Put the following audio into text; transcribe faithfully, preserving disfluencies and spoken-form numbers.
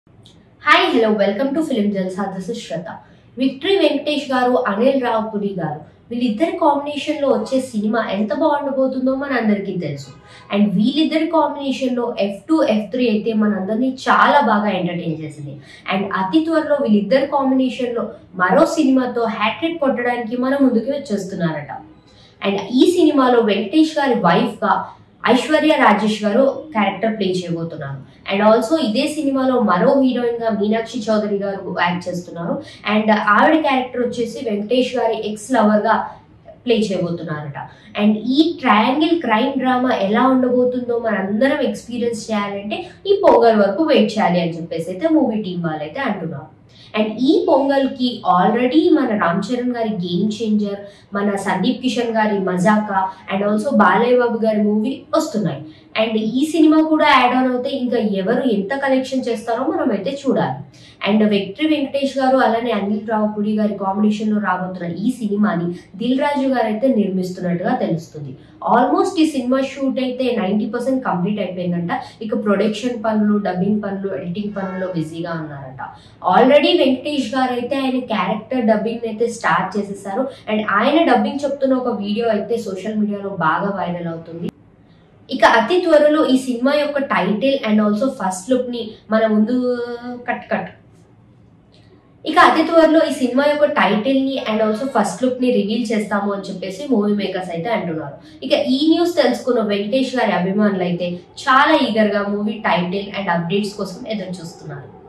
Hi hello welcome to film Jalsa. This is Shraddha. Victory Venkatesh garu, Anil Ravipudi గారు వీళ్ళిద్దరి combination లో వచ్చే సినిమా ఎంత బాగుండబోతుందో మన అందరికీ తెలుసు. అండ్ వీళ్ళిద్దరి కాంబినేషన్ లో ఎఫ్ టూ ఎఫ్ త్రీ అయితే మనందరినీ చాలా బాగా ఎంటర్టైన్ చేసింది. అండ్ అతి త్వరలో వీళ్ళిద్దరి కాంబినేషన్ లో మరో సినిమాతో హ్యాట్రిక్ కొట్టడానికి మన ముందుకు వచ్చేస్తున్నారట. అండ్ ఈ సినిమాలో వెంకటేష్ గారి వైఫ్ గా ఐశ్వర్య రాజేష్ గారు క్యారెక్టర్ ప్లే చేయబోతున్నారు. అండ్ ఆల్సో ఇదే సినిమాలో మరో హీరోయిన్ గా మీనాక్షి చౌదరి గారు యాక్ట్ చేస్తున్నారు. అండ్ ఆవిడ క్యారెక్టర్ వచ్చేసి వెంకటేష్ గారి ఎక్స్ లవర్ గా ప్లే చేయబోతున్నారట. అండ్ ఈ ట్రయాంగిల్ క్రైమ్ డ్రామా ఎలా ఉండబోతుందో మనందరం ఎక్స్పీరియన్స్ చేయాలంటే ఈ పొంగల్ వరకు వెయిట్ చేయాలి అని చెప్పేసి అయితే మూవీ టీం వాళ్ళైతే అంటున్నారు. అండ్ ఈ పొంగల్ కి ఆల్రెడీ మన రామ్ చరణ్ గారి గేమ్ చేంజర్, మన సందీప్ కిషన్ గారి మజాకా అండ్ ఆల్సో బాలయ్య బాబు గారి మూవీ వస్తున్నాయి. అండ్ ఈ సినిమా కూడా యాడ్ ఆన్ అవుతే ఇంకా ఎవరు ఎంత కలెక్షన్ చేస్తారో మనం అయితే చూడాలి. అండ్ విక్టరీ వెంకటేష్ గారు అలానే అనిల్ రావుపుడి గారి కాంబినేషన్ లో రాబోతున్న ఈ సినిమాని దిల్ రాజు గారు అయితే నిర్మిస్తున్నట్టుగా తెలుస్తుంది. ఆల్మోస్ట్ ఈ సినిమా షూట్ అయితే నైంటీ పర్సెంట్ కంప్లీట్ అయిపోయిందంట. ఇక ప్రొడక్షన్ పనులు, డబ్బింగ్ పనులు, ఎడిటింగ్ పనుల్లో బిజీగా ఉన్నారంట. ఆల్రెడీ వెంకటేష్ గారు అయితే ఆయన క్యారెక్టర్ డబ్బింగ్ అయితే స్టార్ట్ చేసేసారు. అండ్ ఆయన డబ్బింగ్ చెప్తున్న ఒక వీడియో అయితే సోషల్ మీడియాలో బాగా వైరల్ అవుతుంది. ఇక అతి త్వరలో ఈ సినిమా యొక్క title and also first look ని మన ముందు కట్ కట్ ఇక అతి త్వరలో ఈ సినిమా యొక్క టైటిల్ ని అండ్ ఆల్సో ఫస్ట్ లుక్ ని రివీల్ చేస్తాము అని చెప్పేసి మూవీ మేకర్స్ అయితే అంటున్నారు. ఇక ఈ న్యూస్ తెలుసుకున్న వెంకటేష్ గారి అభిమానులు అయితే చాలా ఈగర్ గా మూవీ టైటిల్ అండ్ అప్డేట్స్ కోసం ఎదురు చూస్తున్నారు.